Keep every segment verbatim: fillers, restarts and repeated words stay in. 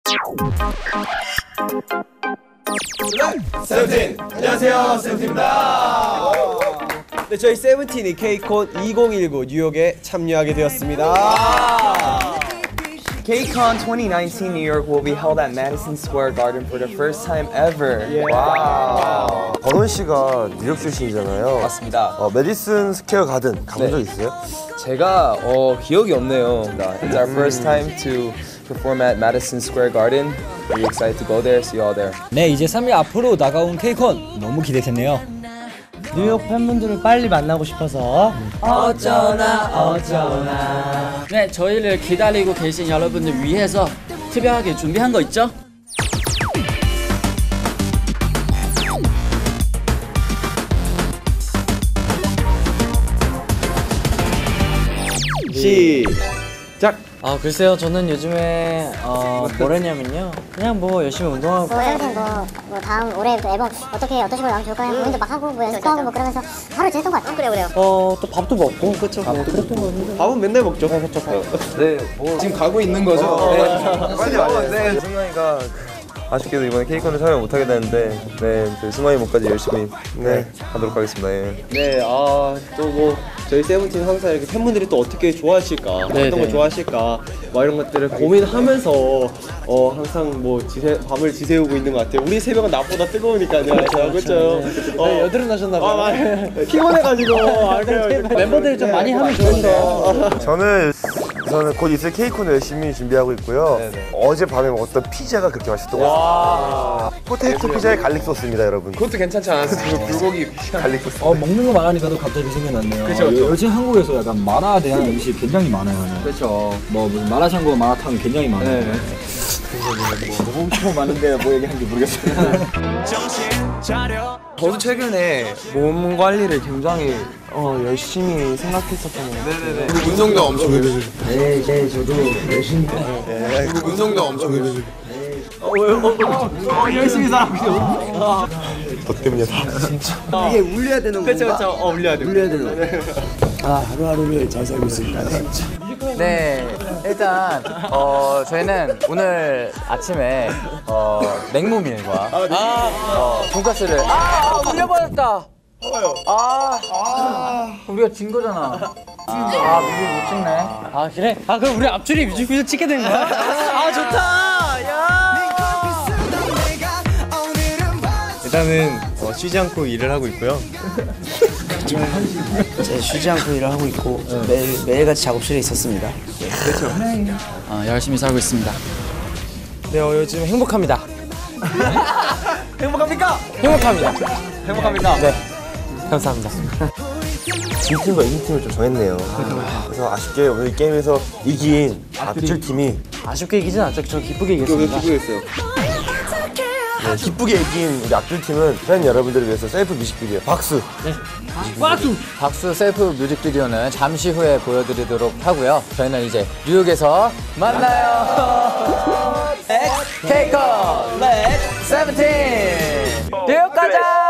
세븐틴! 안녕하세요, 세븐틴입니다. 네, 저희 세븐틴이 케이콘 이천십구 뉴욕에 참여하게 되었습니다. KCON twenty nineteen New York will be held at Madison Square Garden for the first time ever. Yeah. 와우. 버논 씨가 뉴욕 출신이잖아요. 맞습니다. 어, 메디슨 스퀘어 가든 가본 적 있어요? 제가 어, 기억이 없네요. It's our first time to perform at Madison Square Garden. Really excited to go there. See you all there. 네, 이제 삼 일 앞으로 다가온 케이콘 너무 기대되네요. 뉴욕 팬분들을 빨리 만나고 싶어서 어쩌나 어쩌나. 네, 저희를 기다리고 계신 여러분들 위해서 특별하게 준비한 거 있죠? 시작! 아 글쎄요, 저는 요즘에 어, 뭘 했냐면요, 그냥 뭐 열심히 운동하고 뭐 세븐틴 뭐, 뭐 다음 올해부터 앨범 어떻게 어떤 식으로 나오면 좋을까요? 고민도 막 하고 뭐 연습하고 뭐 그러면서 하루 지냈던 것 같아요. 그래요 그래요. 어, 또 밥도 먹고. 그쵸. 뭐 그랬던 거 같은데. 밥은 맨날 먹죠. 네, 뭐 지금 가고 있는 거죠? 어, 네. 빨리 와요. 네, 승관이가 아쉽게도 이번에 케이콘에 참여 못하게 되는데, 네, 저희 승관이 목까지 열심히 네 하도록 하겠습니다. 예. 네, 아, 또 뭐 저희 세븐틴 항상 이렇게 팬분들이 또 어떻게 좋아하실까, 네, 어떤 네. 걸 좋아하실까, 뭐 이런 것들을 고민하면서 어 항상 뭐 지새, 밤을 지새우고 있는 것 같아요. 우리 새벽은 낮보다 뜨거우니까요. 그렇죠. 어, 네, 여드름 나셨나 봐요. 아, 많이 피곤해가지고. 아, 그래요. 멤버들이 좀 많이 하면 좋은데. 저는 저는 곧 있을 케이콘을 열심히 준비하고 있고요. 네네. 어제 밤에 먹었던 피자가 그렇게 맛있던 것 같습니다. 포테이토 피자에 갈릭 소스입니다, 여러분. 그것도 괜찮지 않았어요? 불고기 피자. 갈릭 소스. 어, 먹는 거 말하니까도 갑자기 생각났네요. 그쵸, 그쵸. 요즘 한국에서 약간 만화에 대한 음식 굉장히 많아요. 그렇죠. 뭐 무슨 마라샹궈, 마라탕 굉장히 많아요. 네. 그래서 뭐 너무 많은데 뭐 얘기하는지 모르겠어요. 저도 최근에 몸 관리를 굉장히 어, 열심히 생각했었던 것 같아요. 네네네. 운동도 엄청 해주시고. 네, 네, 저도 열심히. 운동도 엄청 해주시고. 어, 열심히 살아보죠. 너 때문이야, 다. 진짜. 이게 울려야 되는 건가? 그쵸, 그쵸. 어, 울려야 돼. 울려야 되는 거. 아, 하루하루를 잘 살고 있습니다. 네, 일단 어, 저희는 오늘 아침에 어, 냉모밀과 어, 돈가스를 아 울려버렸다. 아, 아, 우리가 진 거잖아. 아, 뮤직 못 찍네. 아 그래? 아 그럼 우리 앞줄이 뮤직비디오 찍게 된 거야? 아 좋다. 야. 일단은 어, 쉬지 않고 일을 하고 있고요. 네, 쉬지 않고 일을 하고 있고 매일 매일같이 작업실에 있었습니다. 어, 열심히 살고 있습니다. 네, 어, 요즘 행복합니다. 행복합니까? 행복합니다. 행복합니다. 네, 감사합니다. G팀과 A팀을 좀 정했네요. 그래서 아쉽게 오늘 이 게임에서 이긴 앞줄 팀이 아쉽게 이기진 않죠. 저 기쁘게 이겼습니다. 기쁘겠어요. 네, 기쁘게 이긴 우리 앞줄 팀은 팬 여러분들을 위해서 셀프 뮤직비디오 박수! 박수. 박수 셀프 뮤직비디오는 잠시 후에 보여드리도록 하고요. 저희는 이제 뉴욕에서 만나요. 케이콘 세븐틴 뉴욕 가자.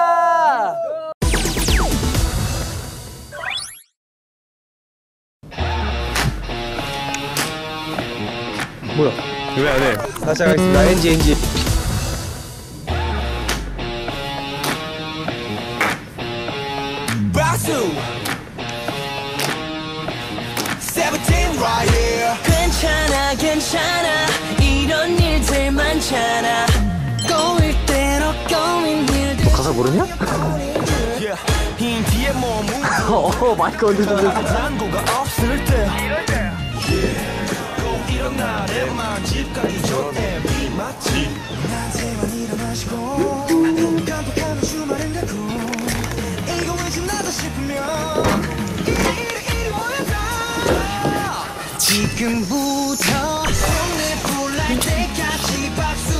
뭐야? 왜 안 해? 다시 하겠습니다. 엔지, 엔지. 괜찮아 괜찮아 이런 일들 많잖아 꼬일 대로 꼬인 일들. 너 가사 모르냐? 어 마이크 언제 들려? 지금부터 손에 불날 때까지 박수.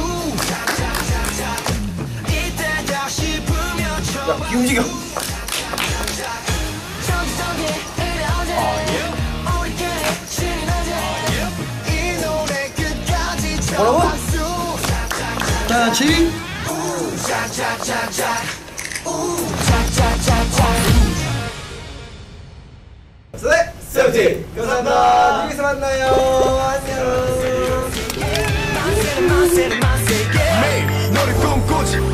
이때다 싶으면 저 움직여. 뭐라고? 자, 치. 네, 세븐틴 감사합니다. 뉴욕에서 만나요. 안녕. 만세 만세 yeah. 매일 너를 꿈꾸지